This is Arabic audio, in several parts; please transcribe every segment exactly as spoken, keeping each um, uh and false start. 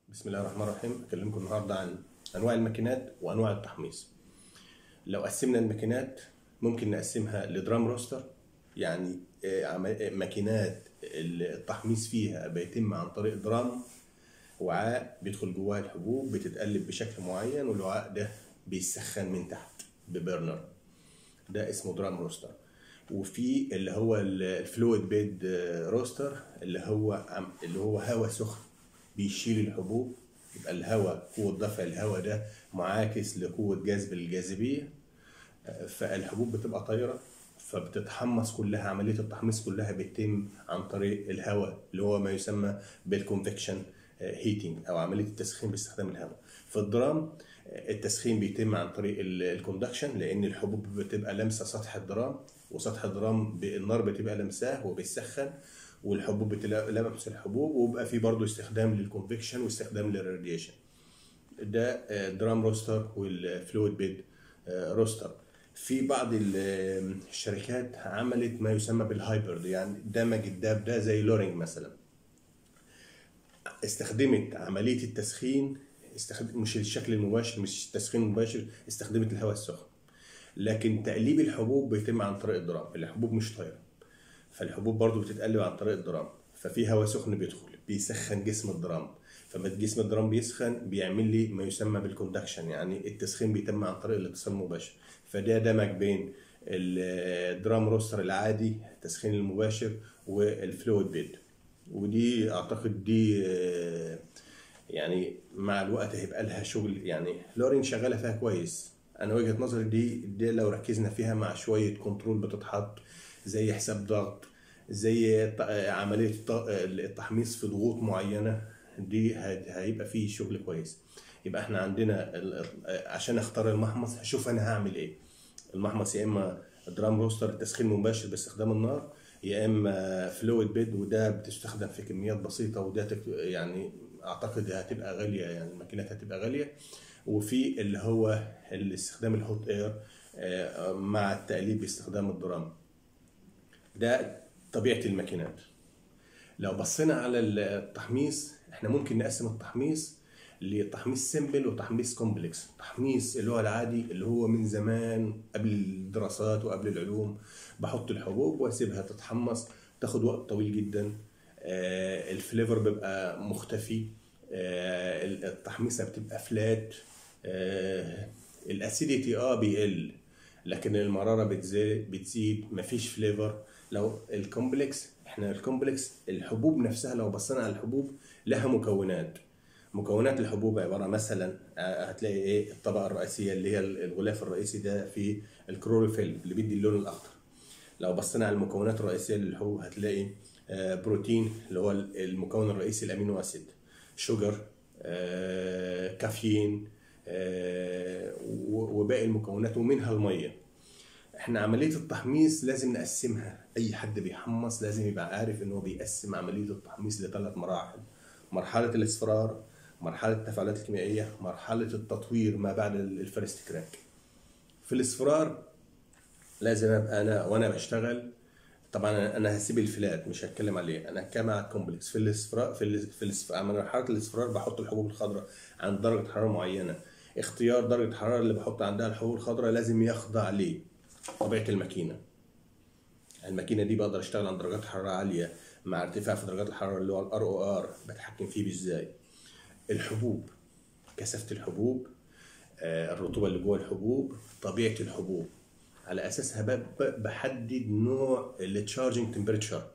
بسم الله الرحمن الرحيم. أكلمكم النهاردة عن أنواع الماكينات وأنواع التحميص. لو قسمنا الماكينات ممكن نقسمها لدرام روستر، يعني آه، عم- آه، ماكينات التحميص فيها بيتم عن طريق درام، وعاء بيدخل جواه الحبوب بتتقلب بشكل معين، والوعاء ده بيسخن من تحت ببرنر، ده اسمه درام روستر. وفي اللي هو الفلويد بيد روستر، اللي هو عم- اللي هو هواء سخن بيشيل الحبوب، يبقى الهواء قوة دفع الهواء ده معاكس لقوة جذب الجاذبية، فالحبوب بتبقى طايرة فبتتحمص كلها. عملية التحميص كلها بتتم عن طريق الهواء، اللي هو ما يسمى بالكونفكشن هيتنج أو عملية التسخين باستخدام الهواء. في الدرام التسخين بيتم عن طريق الكوندكشن، لأن الحبوب بتبقى لامسة سطح الدرام، وسطح الدرام النار بتبقى لمساه وبيسخن، والحبوب بتلمس الحبوب، وبقى في برضه استخدام للكونفكشن واستخدام للراديشن. ده درام روستر والفلويد بيد روستر. في بعض ال- الشركات عملت ما يسمى بالهايبرد، يعني دمج الداب ده زي لورينج مثلا، استخدمت عملية التسخين، استخدم مش الشكل المباشر، مش التسخين المباشر، استخدمت الهواء السخن، لكن تقليب الحبوب بيتم عن طريق الدرام. الحبوب مش طايرة، فالحبوب برضو بتتقلب عن طريق الدرام، ففي هواء سخن بيدخل بيسخن جسم الدرام، فما جسم الدرام بيسخن بيعمل لي ما يسمى بالكوندكشن، يعني التسخين بيتم عن طريق الاتصال المباشر. فده دمج بين الدرام روستر العادي التسخين المباشر والفلويد بيد. ودي اعتقد دي آه، يعني مع الوقت هيبقى لها شغل، يعني لورين شغاله فيها كويس. انا وجهة نظري دي دي لو ركزنا فيها مع شويه كنترول بتتحط، زي حساب ضغط، زي ط- عمليه الط- التحميص في ضغوط معينه، دي هت- هيبقى فيه شغل كويس. يبقى احنا عندنا ال- عشان اختار المحمص هشوف انا هعمل ايه. المحمص يا اما درام روستر التسخين المباشر باستخدام النار، يا اما فلويد بيد، وده بتستخدم في كميات بسيطه، وده تك- يعني اعتقد هتبقى غاليه، يعني الماكينات هتبقى غاليه. وفي اللي هو الاستخدام الهوت اير آه، مع التقليب باستخدام الدرام. ده طبيعه الماكينات. لو بصينا على التحميص، احنا ممكن نقسم التحميص لتحميص سيمبل وتحميص كومبلكس. تحميص اللي هو العادي، اللي هو من زمان قبل الدراسات وقبل العلوم، بحط الحبوب واسيبها تتحمص، تاخد وقت طويل جدا، آه، الفليفر بيبقى مختفي، آه، التحميصه بتبقى فلات، آه، الاسيديتي اه بيقل، لكن المراره بتزيد بتزيد مفيش فليفر. لو الكومبلكس، احنا الكومبلكس الحبوب نفسها لو بصينا على الحبوب لها مكونات. مكونات الحبوب عباره مثلا آه، هتلاقي ايه الطبقه الرئيسيه اللي هي الغلاف الرئيسي ده في الكلوروفيل اللي بيدي اللون الاخضر. لو بصينا على المكونات الرئيسيه للحبوب هتلاقي آه، بروتين اللي هو المكون الرئيسي الامينو اسيد، شوجر، آه، كافيين، آه، و- وباقي المكونات ومنها الميه. احنا عملية التحميص لازم نقسمها، اي حد بيحمص لازم يبقى عارف ان هو بيقسم عملية التحميص لثلاث مراحل: مرحلة الاصفرار، مرحلة التفاعلات الكيميائية، مرحلة التطوير ما بعد الفيرست كراك. في الاصفرار لازم ابقى انا وانا بشتغل، طبعا انا هسيب الفلات مش هتكلم عليه، انا هتكلم على الكومبلكس. في الاصفرار في ال- في الاصفرار مرحله الاصفرار بحط الحبوب الخضراء عند درجه حراره معينه. اختيار درجه الحراره اللي بحط عندها الحبوب الخضراء لازم يخضع لطبيعه الماكينه. الماكينه دي بقدر اشتغل عند درجات حراره عاليه مع ارتفاع في درجات الحراره اللي هو الار او ار، بتحكم فيه ازاي. الحبوب، كثافه الحبوب، آه، الرطوبه اللي جوه الحبوب، طبيعه الحبوب، على اساسها ب- ب- بحدد نوع التشارجنج تمبريتشر.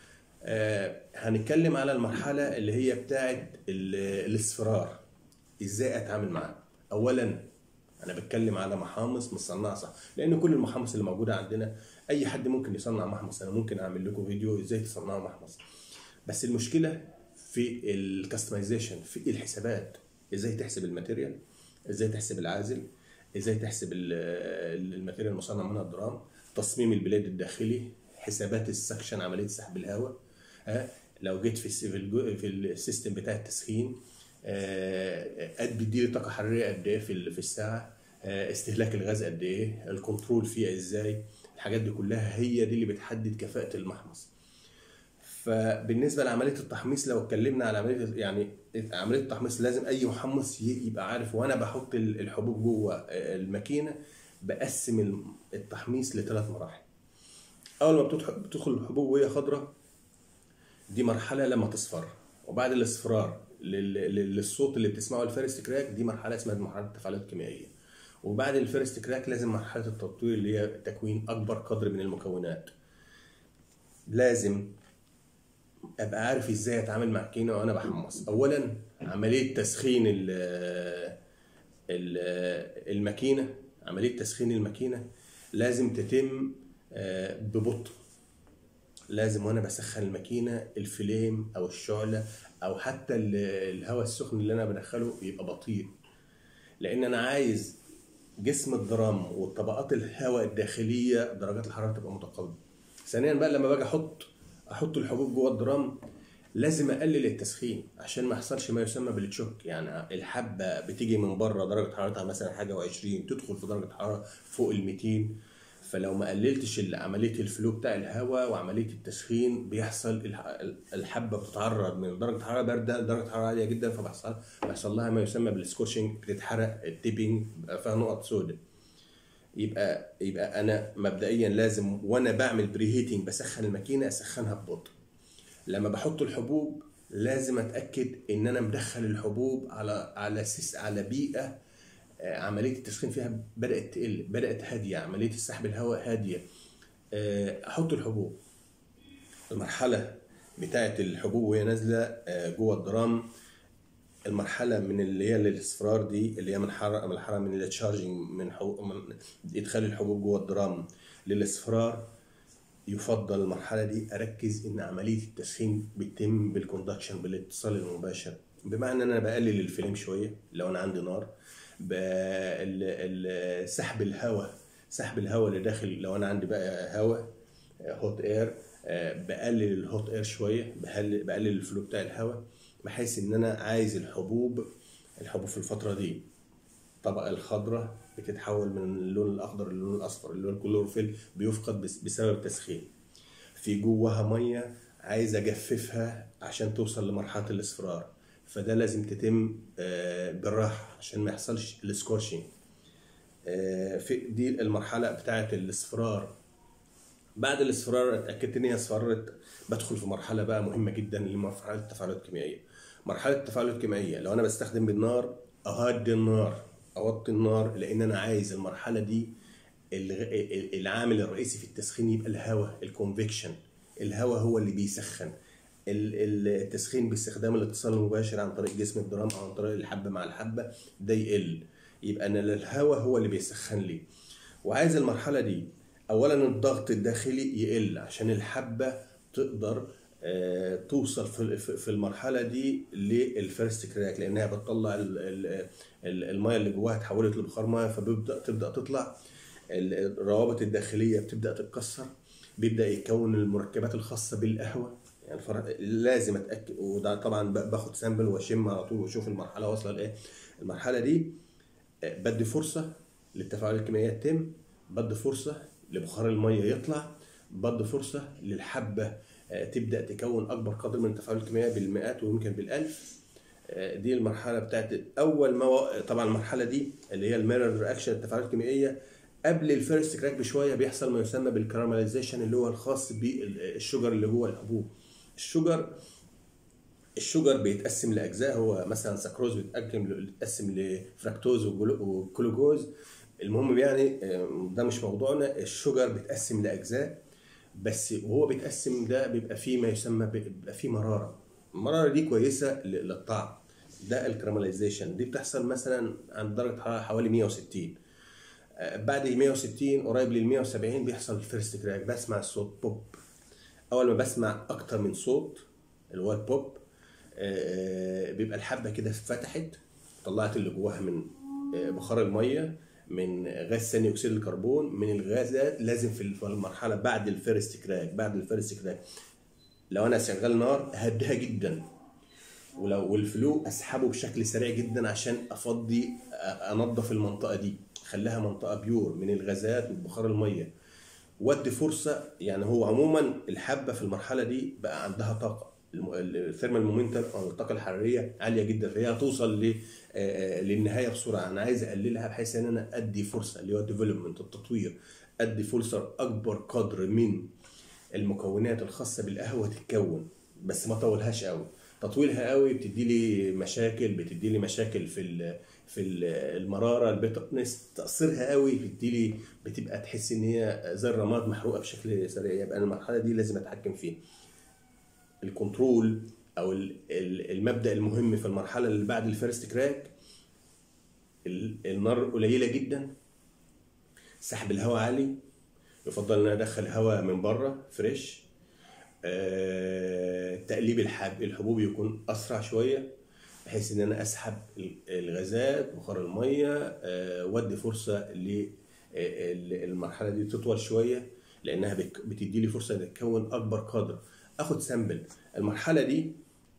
هنتكلم على المرحله اللي هي بتاعه ال- الاصفرار، ازاي اتعامل معاه. اولا انا بتكلم على محامص مصنعه صح، لان كل المحامص اللي موجوده عندنا اي حد ممكن يصنع محمص. انا ممكن اعمل لكم فيديو ازاي تصنعوا محمص، بس المشكله في الكاستمايزيشن، في الحسابات. ازاي تحسب الماتيريال، ازاي تحسب العازل، ازاي تحسب ال- الماتيريال المصنع منها الدرام، تصميم البلاد الداخلي، حسابات السكشن عمليه سحب الهواء. ها لو جيت في الس- في الجو- في السيستم بتاع التسخين، آه، قد بيديلي طاقه حراريه قد ايه في ال- في الساعه، آه، استهلاك الغاز قد ايه، الكنترول فيها ازاي. الحاجات دي كلها هي دي اللي بتحدد كفاءه المحمص. فبالنسبه لعمليه التحميص، لو اتكلمنا على عمليه يعني عمليه التحميص، لازم اي محمص يبقى عارف وانا بحط الحبوب جوه الماكينه بقسم التحميص لثلاث مراحل. اول ما بتدخل الحبوب وهي خضراء دي مرحله لما تصفر، وبعد الاصفرار للصوت اللي بتسمعه الفيرست كراك دي مرحله اسمها مرحله التفاعلات الكيميائيه. وبعد الفيرست كراك لازم مرحله التطوير اللي هي تكوين اكبر قدر من المكونات. لازم ابقى عارف ازاي اتعامل مع الكينه وانا بحمص. اولا عمليه تسخين الماكينه، عمليه تسخين الماكينه لازم تتم ببطء. لازم وانا بسخن الماكينه الفليم او الشعله او حتى الهواء السخن اللي انا بدخله يبقى بطيء، لان انا عايز جسم الدرام والطبقات الهواء الداخليه درجات الحراره تبقى متقابله. ثانيا بقى لما باجي احط احط الحبوب جوه الدرام لازم اقلل التسخين عشان ما يحصلش ما يسمى بالتشوك. يعني الحبه بتيجي من بره درجه حرارتها مثلا حاجه وعشرين، تدخل في درجه حراره فوق ال مئتين، فلو ما قللتش عمليه الفلو بتاع الهواء وعمليه التسخين بيحصل الحبه بتتعرض من درجه حراره بارده لدرجه حراره عاليه جدا، فبيحصل بيحصل لها ما يسمى بالسكوتشنج، بتتحرق، التيبنج بيبقى فيها نقط سوداء. يبقى يبقى انا مبدئيا لازم وانا بعمل بري هيتنج بسخن الماكينه اسخنها ببطء. لما بحط الحبوب لازم اتاكد ان انا مدخل الحبوب على على سيس على بيئه عمليه التسخين فيها بدات تقل، بدات هاديه، عمليه سحب الهواء هاديه. احط الحبوب. المرحله بتاعه الحبوب وهي نازله جوه الدرام، المرحله من اللي هي الاصفرار دي اللي هي من حراره من الحراره من التشارجنج من, من ادخال الحبوب جوه الدرام للاصفرار، يفضل المرحله دي اركز ان عمليه التسخين بتتم بالكوندكشن، بالاتصال المباشر، بمعنى ان انا بقلل الفليم شويه لو انا عندي نار، سحب الهواء سحب الهواء اللي داخل لو انا عندي بقى هواء هوت اير، بقلل الهوت اير شويه، بقلل الفلو بتاع الهواء، بحيث ان انا عايز الحبوب الحبوب في الفتره دي الطبقه الخضراء بتتحول من اللون الاخضر للون الاصفر، اللون الكلوروفيل بيفقد بسبب التسخين. في جواها ميه عايز اجففها عشان توصل لمرحله الاصفرار، فده لازم تتم بالراحه عشان ما يحصلش السكورشنج. في دي المرحله بتاعه الاصفرار. بعد الاصفرار اتاكدت ان هي اصفرت، بدخل في مرحله بقى مهمه جدا اللي هي مرحله التفاعلات الكيميائيه. مرحله التفاعلات الكيميائيه لو انا بستخدم بالنار اهدي النار، اوطي النار، لان انا عايز المرحله دي العامل الرئيسي في التسخين يبقى الهواء، الكونفكشن. الهواء هو اللي بيسخن. التسخين باستخدام الاتصال المباشر عن طريق جسم الدرام او عن طريق الحبه مع الحبه ده يقل، يبقى انا الهواء هو اللي بيسخن لي. وعايز المرحله دي اولا الضغط الداخلي يقل عشان الحبه تقدر توصل في المرحله دي للفيرست كراك، لانها بتطلع الميه اللي جواها اتحولت لبخار ميه، فبيبدا تبدا تطلع الروابط الداخليه بتبدا تتكسر، بيبدا يتكون المركبات الخاصه بالقهوه. يعني لازم اتاكد، وده طبعا باخد سامبل واشم على طول واشوف المرحله واصله لايه. المرحله دي بدي فرصه للتفاعل الكيميائي يتم، بدي فرصه لبخار الميه يطلع، بدي فرصه للحبه تبدا تكون اكبر قدر من التفاعل الكيميائي بالمئات ويمكن بالالف. دي المرحله بتاعت اول ما طبعا المرحله دي اللي هي الميرور رياكشن، التفاعلات الكيميائيه قبل الفيرست كراك بشويه بيحصل ما يسمى بالكراميلايزيشن اللي هو الخاص بالشجر اللي جوه الحبوب. الشجر الشجر بيتقسم لاجزاء، هو مثلا سكروز بيتقسم لفراكتوز وجلوكوز. المهم يعني ده مش موضوعنا. الشجر بيتقسم لاجزاء، بس وهو بيتقسم ده بيبقى فيه ما يسمى بيبقى فيه مراره. المراره دي كويسه للطعم. ده الكراميلايزيشن دي بتحصل مثلا عند درجه حراره حوالي مئة وستين. بعد مئة وستين قريب لل مئة وسبعين بيحصل الفيرست كراك، بسمع الصوت بوب. اول ما بسمع اكتر من صوت اللي هو البوب بيبقى الحبه كده فتحت، طلعت اللي جواها من بخار الميه، من غاز ثاني اكسيد الكربون، من الغازات. لازم في المرحله بعد الفيرست كراك بعد الفيرست كراك لو انا شغال نار اهديها جدا، ولو والفلو اسحبه بشكل سريع جدا عشان افضي انظف المنطقه دي، خليها منطقه بيور من الغازات وبخار الميه. ودي فرصه. يعني هو عموما الحبه في المرحله دي بقى عندها طاقه، الثيرمال مومنتال او الطاقه الحراريه عاليه جدا، فهي هتوصل ل للنهايه بسرعه. انا عايز اقللها بحيث ان انا ادي فرصه اللي هو الديفلوبمنت، التطوير، ادي فرصه اكبر قدر من المكونات الخاصه بالقهوه تتكون، بس ما طولهاش قوي. تطويلها قوي بتدي لي مشاكل، بتدي لي مشاكل في ال في ال- المراره، البيترنس. تاثيرها قوي بتدي لي، بتبقى تحس ان هي زي الرماد محروقه بشكل سريع. يبقى انا المرحله دي لازم اتحكم فيها. الكنترول او ال- ال- المبدا المهم في المرحله اللي بعد الفيرست كراك، ال- النار قليله جدا، سحب الهواء عالي، يفضل ان انا ادخل هواء من بره فريش. آه، تقليب الحب الحبوب يكون اسرع شويه بحيث ان انا اسحب الغازات بخار الميه، آه، وادي فرصه للمرحله دي تطول شويه، لانها بك- بتدي لي فرصه ان تكون اكبر قدر. اخد سامبل المرحله دي.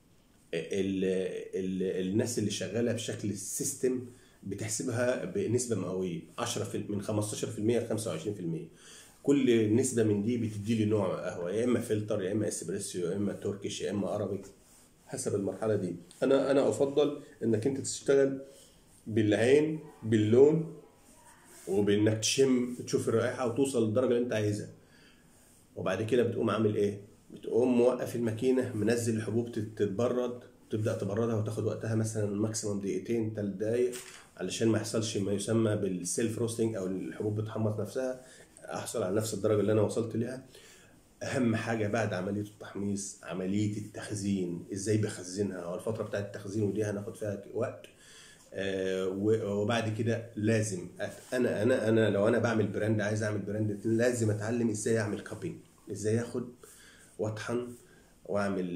ال ال الناس اللي شغاله بشكل سيستم بتحسبها بنسبه مئويه، عشرة في من خمستاشر في المية ل خمسة وعشرين في المية. كل نسبه من دي بتدي لي نوع قهوه، يا اما فلتر، يا اما اسبريسو، يا اما تركيش، يا اما ارابيك، حسب المرحله دي. انا انا افضل انك انت تشتغل بالعين، باللون، وبانك تشم تشوف الرائحه وتوصل للدرجه اللي انت عايزها. وبعد كده بتقوم عامل ايه؟ بتقوم موقف الماكينه، منزل الحبوب تت- تتبرد، تبدا تبردها وتاخد وقتها مثلا ماكسيموم دقيقتين ثلاث دقائق، علشان ما يحصلش ما يسمى بالسيلف روستنج، او الحبوب بتحمص نفسها، احصل على نفس الدرجه اللي انا وصلت لها. اهم حاجه بعد عمليه التحميص عمليه التخزين، ازاي بخزنها، او الفتره بتاعه التخزين، ودي هناخد فيها وقت. آه، وبعد كده لازم أت- انا انا انا لو انا بعمل براند، عايز اعمل براند، لازم اتعلم ازاي اعمل كابينج، ازاي اخد واطحن واعمل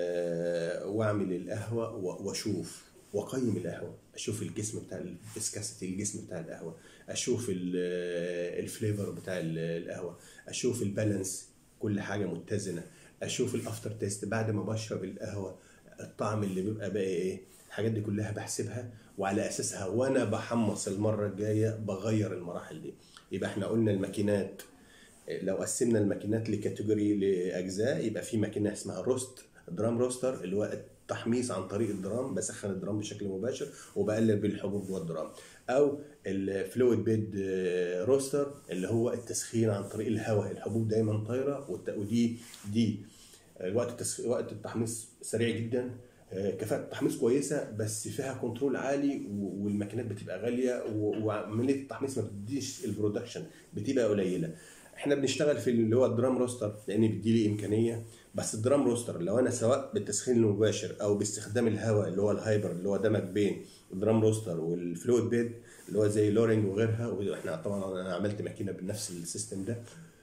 آه، واعمل القهوه و- واشوف واقيم القهوه، اشوف الجسم بتاع الفيسكاسيتي، الجسم بتاع القهوه، اشوف ال- آه، الفليفر بتاع ال- القهوه، اشوف البالانس، كل حاجه متزنه، اشوف الافتر تيست بعد ما بشرب القهوه، الطعم اللي بيبقى باقي ايه. الحاجات دي كلها بحسبها، وعلى اساسها وانا بحمص المره الجايه بغير المراحل دي. يبقى احنا قلنا الماكينات، لو قسمنا الماكينات لكاتيجوري لاجزاء، يبقى في ماكينه اسمها روست، درام روستر، اللي هو التحميص عن طريق الدرام، بسخن الدرام بشكل مباشر وبقلب بالحبوب جوه الدرام. او الفلويد بيد روستر، اللي هو التسخين عن طريق الهواء، الحبوب دايما طايره، والت- ودي دي الوقت التسخ... وقت التحميص سريع جدا، آه، كفاءة التحميص كويسة، بس فيها كنترول عالي، و- والماكينات بتبقى غالية، و- وعملية التحميص ما بتديش البرودكشن، بتبقى قليلة. احنا بنشتغل في اللي هو الدرام روستر لان بيدي لي امكانيه. بس الدرام روستر لو انا سواء بالتسخين المباشر او باستخدام الهواء اللي هو الهايبر، اللي هو دمج بين الدرام روستر والفلويد بيد اللي هو زي لورينج وغيرها، واحنا طبعا انا عملت ماكينه بنفس السيستم ده.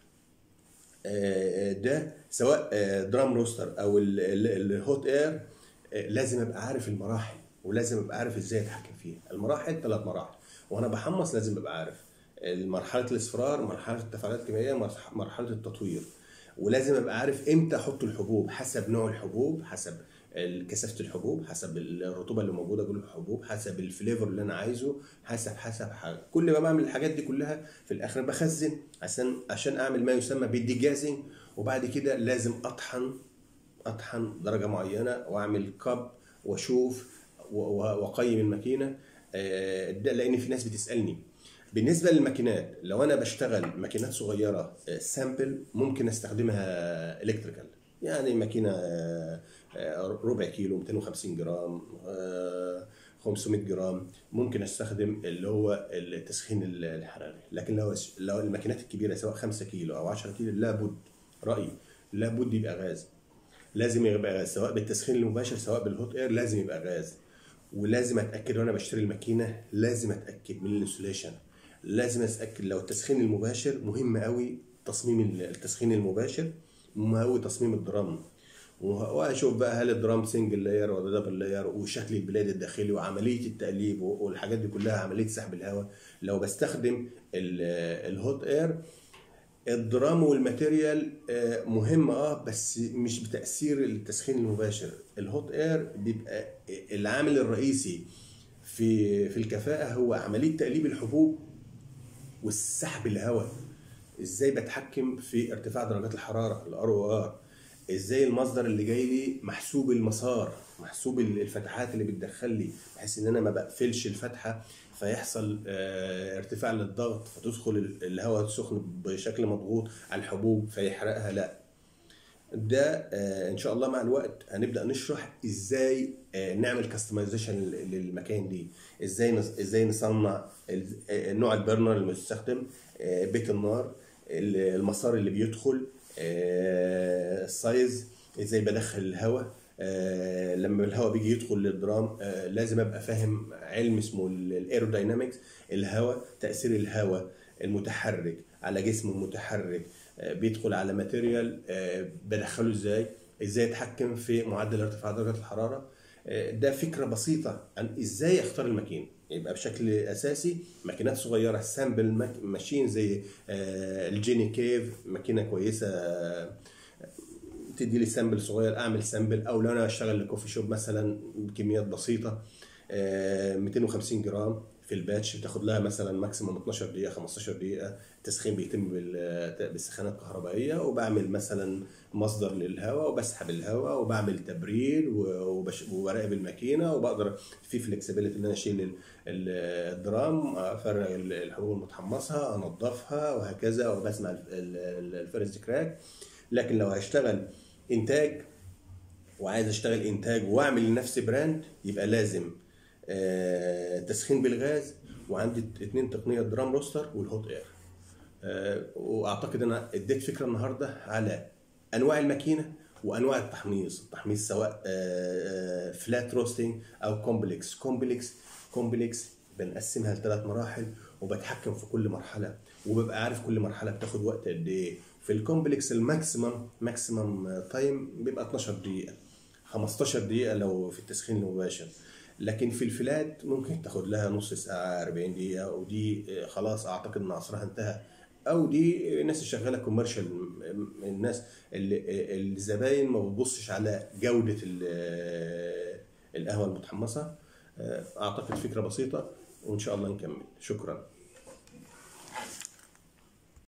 آه، ده سواء آه، درام روستر او ال- ال- الهوت اير، آه، لازم ابقى عارف المراحل، ولازم ابقى عارف ازاي اتحكم فيها. المراحل ثلاث مراحل، وانا بحمص لازم ابقى عارف مرحله الاصفرار، مرحله التفاعلات الكيميائيه، مرح- مرحله التطوير. ولازم ابقى عارف امتى احط الحبوب حسب نوع الحبوب، حسب كثافه الحبوب، حسب الرطوبه اللي موجوده جوه الحبوب، حسب الفليفر اللي انا عايزه، حسب حسب حاجة. كل ما بعمل الحاجات دي كلها في الاخر بخزن عشان عشان اعمل ما يسمى بالديجازنج. وبعد كده لازم اطحن اطحن درجه معينه، واعمل كاب، واشوف و- و- واقيم الماكينه. آه، ده لان في ناس بتسالني بالنسبه للماكينات. لو انا بشتغل ماكينات صغيره سامبل، ممكن استخدمها الكتريكال، يعني ماكينه آه، آه، ربع كيلو، مئتين وخمسين جرام، آه، خمسمائة جرام، ممكن استخدم اللي هو التسخين الحراري. لكن لو لو الماكينات الكبيره سواء خمسة كيلو او عشرة كيلو، لابد، رايي لابد يبقى غاز، لازم يبقى غاز، سواء بالتسخين المباشر سواء بالهوت اير، لازم يبقى غاز. ولازم اتاكد وانا بشتري الماكينه، لازم اتاكد من الانسوليشن، لازم اتاكد لو التسخين المباشر مهم قوي، تصميم التسخين المباشر مهم قوي، تصميم الدرام، واشوف بقى هل الدرام سنجل لاير ولا دبل لاير، وشكل البلاد الداخلي، وعمليه التقليب، والحاجات دي كلها، عمليه سحب الهواء. لو بستخدم الهوت اير، الدرام والماتيريال آه، مهم اه بس مش بتاثير التسخين المباشر. الهوت اير بيبقى العامل الرئيسي في في الكفاءه هو عمليه تقليب الحبوب والسحب الهواء. ازاي بتحكم في ارتفاع درجات الحراره الار او ار، ازاي المصدر اللي جاي لي محسوب المسار، محسوب الفتحات اللي بتدخل لي، بحيث ان انا ما بقفلش الفتحه فيحصل اه ارتفاع للضغط فتدخل الهواء السخن بشكل مضغوط على الحبوب فيحرقها. لا، ده آه ان شاء الله مع الوقت هنبدا نشرح ازاي آه نعمل كاستمايزيشن للمكان دي، ازاي ازاي نصنع نوع البرنر المستخدم، آه بيت النار، المسار اللي بيدخل، آه السايز، ازاي بدخل الهواء، آه لما الهواء بيجي يدخل للدرام آه لازم ابقى فاهم علم اسمه الايروداينامكس، الهواء، تاثير الهواء المتحرك على جسم المتحرك بيدخل على ماتيريال بدخله ازاي، ازاي اتحكم في معدل ارتفاع درجه الحراره. ده فكره بسيطه عن ازاي اختار الماكينه، يبقى بشكل اساسي ماكينات صغيره سامبل ماشين زي الجيني كيف، ماكينه كويسه تدي لي سامبل صغير اعمل سامبل، او لو انا اشتغل لكوفي شوب مثلا بكميات بسيطه مئتين وخمسين جرام في الباتش، بتاخد لها مثلا ماكسيموم اتناشر دقيقه خمستاشر دقيقه. التسخين بيتم بالسخانه الكهربائيه، وبعمل مثلا مصدر للهواء وبسحب الهواء وبعمل تبريد وبراقب الماكينه، وبقدر في فلكسبيليتي ان انا اشيل الدرام، افرغ الحبوب المتحمصه، انضفها وهكذا، وبسمع الفيرست كراك. لكن لو هشتغل انتاج وعايز اشتغل انتاج واعمل لنفسي براند، يبقى لازم آه تسخين بالغاز، وعندي اتنين تقنيه درام روستر والهوت اير. آه واعتقد انا اديت فكره النهارده على انواع الماكينه وانواع التحميص، التحميص سواء آه فلات روستنج او كومبلكس. كومبلكس كومبلكس بنقسمها لثلاث مراحل، وبتحكم في كل مرحله، وببقى عارف كل مرحله بتاخد وقت قد ايه. في الكومبلكس الماكسيمم ماكسيمم تايم بيبقى اتناشر دقيقه، خمستاشر دقيقه لو في التسخين المباشر. لكن في الفلات ممكن تاخد لها نص ساعه، اربعين دقيقه، ودي خلاص اعتقد ان عصرها انتهى، او دي الناس اللي شغاله كوميرشال، الناس اللي الزباين ما بتبصش على جوده القهوه المتحمصه. اعتقد فكره بسيطه، وان شاء الله نكمل. شكرا.